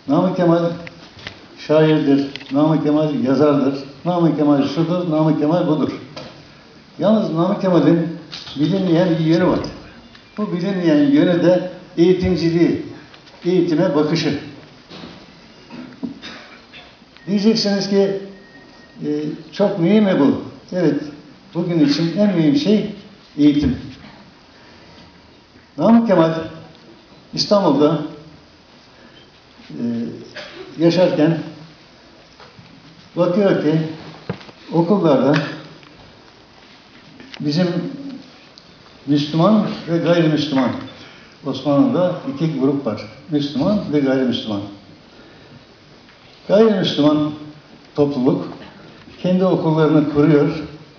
Namık Kemal şairdir, Namık Kemal yazardır, Namık Kemal şudur, Namık Kemal budur. Yalnız Namık Kemal'in bilinmeyen bir yönü var. Bu bilinmeyen yönü de eğitimciliği, eğitime bakışı. Diyeceksiniz ki çok mühim mi bu? Evet, bugün için en mühim şey eğitim. Namık Kemal İstanbul'da yaşarken bakıyor ki okullarda bizim Müslüman ve gayrimüslim, Osmanlı'da iki grup var. Müslüman ve gayrimüslim. Gayrimüslim topluluk kendi okullarını kuruyor.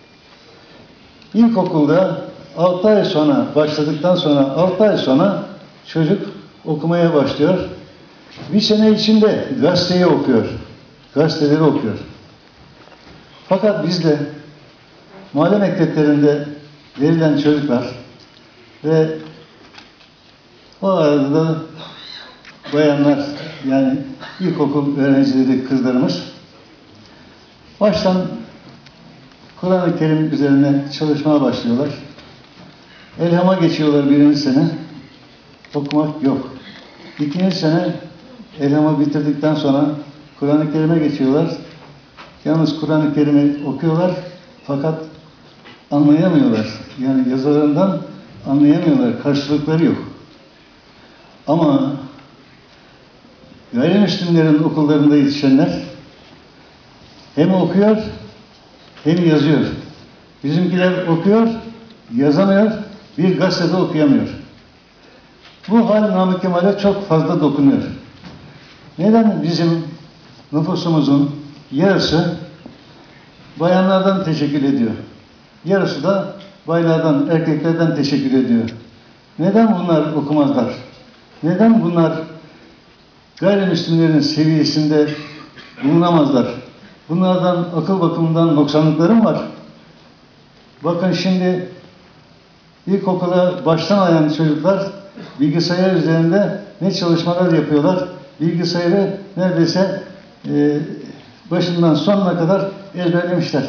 İlkokulda 6 ay sonra başladıktan sonra 6 ay sonra çocuk okumaya başlıyor. Bir sene içinde gazeteyi okuyor. Gazeteleri okuyor. Fakat bizde mahalle mekteplerinde verilen çocuklar ve o arada da bayanlar, yani ilkokul öğrencileri, kızlarımız baştan Kur'an-ı Kerim üzerine çalışmaya başlıyorlar. Elham'a geçiyorlar birinci sene. Okumak yok. İkinci sene Elham'ı bitirdikten sonra Kur'an-ı Kerim'e geçiyorlar. Yalnız Kur'an-ı Kerim'i okuyorlar fakat anlayamıyorlar. Yani yazılarından anlayamıyorlar. Karşılıkları yok. Ama gayrimüslimlerin okullarında yetişenler hem okuyor hem yazıyor. Bizimkiler okuyor, yazamıyor, bir gazetede okuyamıyor. Bu hal Namık Kemal'e çok fazla dokunuyor. Neden bizim nüfusumuzun yarısı bayanlardan teşekkür ediyor? Yarısı da baylardan, erkeklerden teşekkür ediyor. Neden bunlar okumazlar? Neden bunlar gayrimüslimlerin seviyesinde bulunamazlar? Bunlardan akıl bakımından noksanlıklarım var. Bakın şimdi ilkokula baştan ayan çocuklar bilgisayar üzerinde ne çalışmalar yapıyorlar? Bilgisayarı neredeyse başından sonuna kadar ezberlemişler.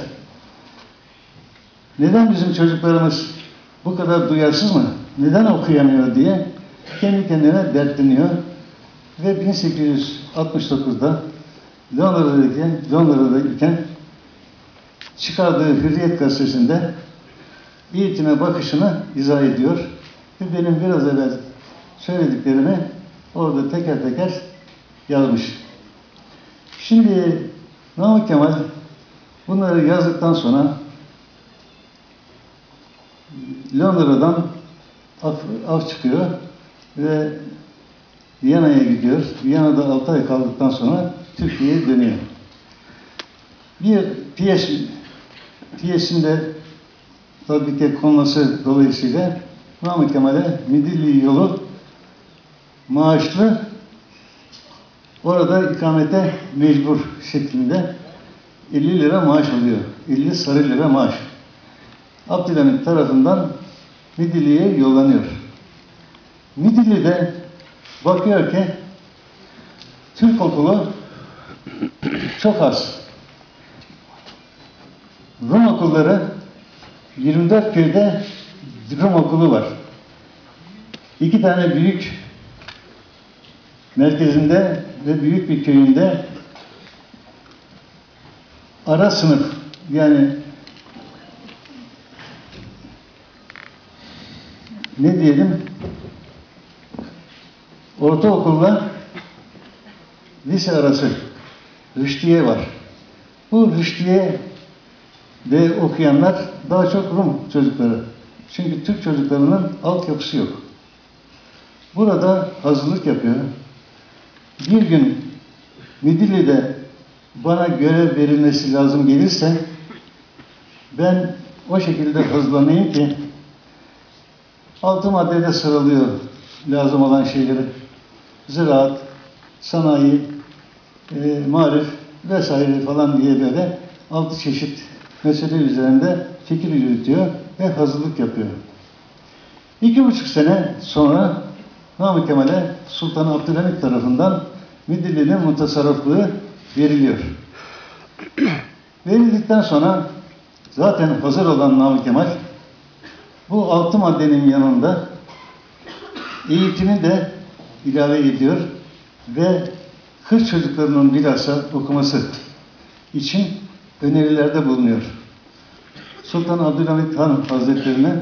Neden bizim çocuklarımız bu kadar duyarsız mı? Neden okuyamıyor diye kendi kendine dertleniyor. Ve 1869'da Londra'dayken çıkardığı Hürriyet gazetesinde eğitime bakışını izah ediyor. Ve benim biraz evvel söylediklerimi orada teker teker yazmış. Şimdi Namık Kemal bunları yazdıktan sonra Londra'dan af çıkıyor ve Viyana'ya gidiyor. Viyana'da 6 ay kaldıktan sonra Türkiye'ye dönüyor. Bir piyesinde tatbike konması dolayısıyla Namık Kemal'e Midilli yolu maaşlı, orada ikamete mecbur şeklinde 50 lira maaş alıyor. 50 sarı lira maaş. Abdülhamit tarafından Midilli'ye yollanıyor. Midilli'de bakıyor ki Türk okulu çok az. Rum okulları 24 köyde Rum okulu var. 2 tane büyük merkezinde ve büyük bir köyünde ara sınıf, yani ne diyelim, ortaokulla lise arası Rüştiye var. Bu Rüştiye'de okuyanlar daha çok Rum çocukları. Çünkü Türk çocuklarının altyapısı yok. Burada hazırlık yapıyor. Bir gün Midilli'de bana görev verilmesi lazım gelirse ben o şekilde hazırlanayım ki 6 maddede sıralıyor lazım olan şeyleri. Ziraat, sanayi, marif vesaire falan diye böyle 6 çeşit mesele üzerinde fikir yürütüyor ve hazırlık yapıyor. 2,5 sene sonra Namık Kemal'e Sultan Abdülhamit tarafından Midilli'nin mutasarrıflığı veriliyor. Verildikten sonra zaten hazır olan Namık Kemal bu 6 maddenin yanında eğitimi de ilave ediyor ve kız çocuklarının bilhassa okuması için önerilerde bulunuyor. Sultan Abdülhamit Han Hazretlerine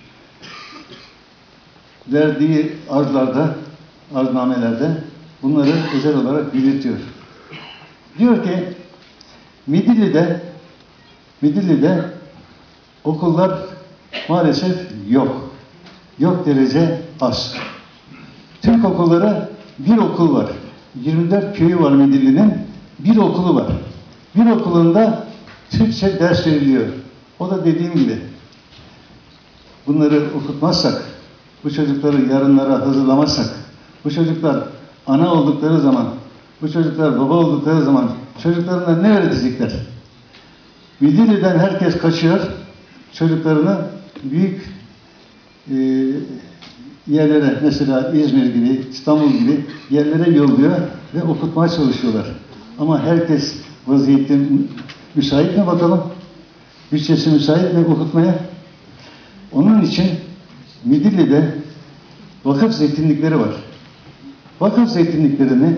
verdiği arzlarda, arznamelerde bunları özel olarak belirtiyor. Diyor ki Midilli'de okullar maalesef yok. Yok derece az. Türk okulları bir okul var. 24 köyü var Midilli'nin. Bir okulu var. Bir okulunda Türkçe ders veriliyor. O da dediğim gibi bunları okutmazsak, bu çocukları yarınlara hazırlamazsak, bu çocuklar ana oldukları zaman, bu çocuklar baba oldukları zaman çocuklarına ne öğretecekler? Midilli'den herkes kaçıyor, çocuklarını büyük yerlere, mesela İzmir gibi, İstanbul gibi yerlere yolluyor ve okutmaya çalışıyorlar. Ama herkes vaziyette müsait mi bakalım? Bütçesi müsait mi okutmaya? Onun için Midilli'de vakıf zeytinlikleri var. Vakıf zeytinliklerini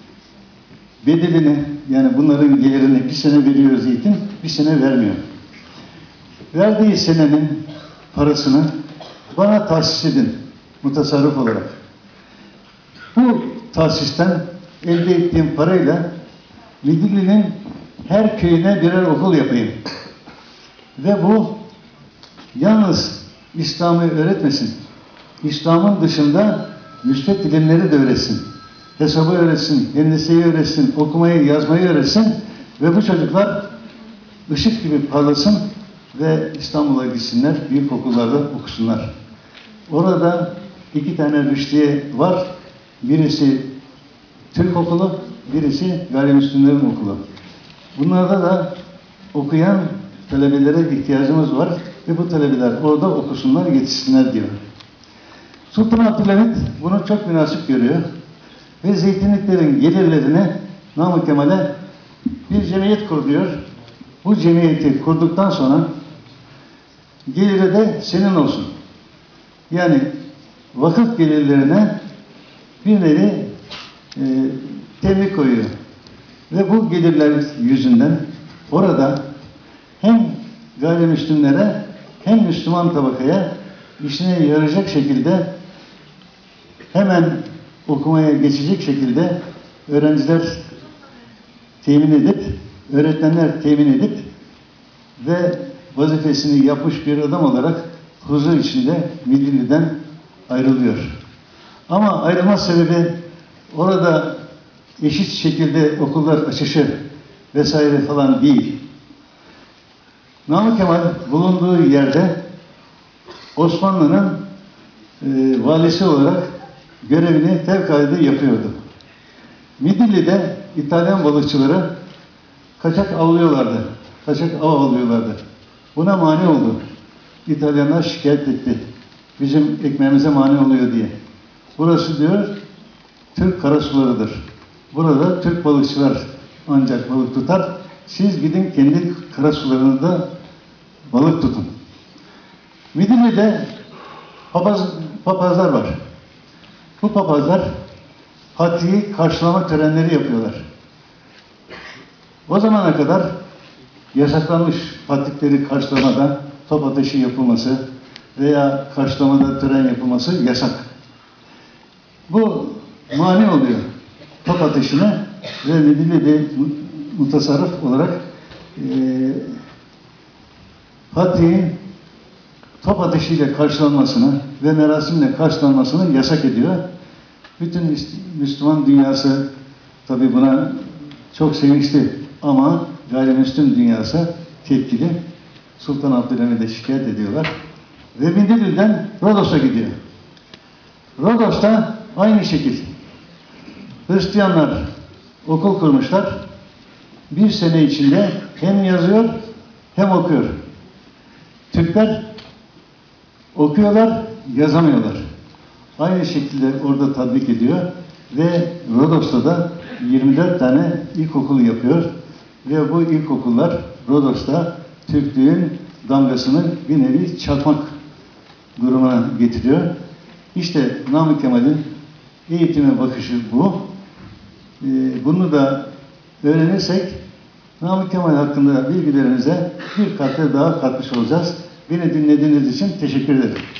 bedelini, yani bunların gelirini bir sene veriyor zeytin, bir sene vermiyor. Verdiği senenin parasını bana tahsis edin mutasarrıf olarak. Bu tahsisten elde ettiğim parayla Midilli'nin her köyüne birer okul yapayım. Ve bu yalnız İslam'ı öğretmesin. İslam'ın dışında müsbet ilimleri de öğretsin. Hesabı öğretsin, hendeseyi öğretsin, okumayı, yazmayı öğretsin ve bu çocuklar ışık gibi parlasın ve İstanbul'a gitsinler, büyük okullarda okusunlar. Orada 2 tane rüştiye var. Birisi Türk okulu, birisi gayrimüslimlerin okulu. Bunlarda da okuyan talebelere ihtiyacımız var ve bu talebeler orada okusunlar, yetişsinler diyor. Sultan Abdülhamit bunu çok münasip görüyor ve zeytinliklerin gelirlerini Namık Kemal'e bir cemiyet kur diyor. Bu cemiyeti kurduktan sonra geliri de senin olsun. Yani vakıf gelirlerine bir nevi temin koyuyor. Ve bu gelirler yüzünden orada hem gayrimüslimlere hem Müslüman tabakaya işine yarayacak şekilde hemen okumaya geçecek şekilde öğrenciler temin edip, öğretmenler temin edip ve vazifesini yapmış bir adam olarak huzur içinde Midilli'den ayrılıyor. Ama ayrılma sebebi orada eşit şekilde okullar açışı vesaire falan değil. Namık Kemal bulunduğu yerde Osmanlı'nın valisi olarak görevini fevkalade yapıyordu. Midilli'de İtalyan balıkçıları kaçak avlıyorlardı. Kaçak av alıyorlardı. Buna mani oldu. İtalyanlar şikayet etti. Bizim ekmeğimize mani oluyor diye. Burası diyor Türk karasularıdır. Burada Türk balıkçılar ancak balık tutar. Siz gidin kendi karasularınızda balık tutun. Midilli'de papazlar var. Bu papazlar Fatih'i karşılama törenleri yapıyorlar. O zamana kadar yasaklanmış Fatihleri karşılamada top ateşi yapılması veya karşılamada tören yapılması yasak. Bu mani oluyor top ateşine ve Midilli'de mutasarrıf olarak Fatih'in top ateşiyle karşılanmasını ve merasimle karşılanmasını yasak ediyor. Bütün Müslüman dünyası tabi buna çok sevinçli ama gayrimüslim dünyası tepkili. Sultan Abdülhamid'e şikayet ediyorlar. Ve Midilli'den Rodos'a gidiyor. Rodos'ta aynı şekil. Hristiyanlar okul kurmuşlar. Bir sene içinde hem yazıyor hem okuyor. Türkler okuyorlar, yazamıyorlar. Aynı şekilde orada tatbik ediyor. Ve Rodos'ta da 24 tane ilkokul yapıyor. Ve bu ilkokullar Rodos'ta Türklüğün damgasını bir nevi çakmak durumuna getiriyor. İşte Namık Kemal'in eğitime bakışı bu. Bunu da öğrenirsek Namık Kemal hakkında bilgilerimize bir katkı daha katmış olacağız. Beni dinlediğiniz için teşekkür ederim.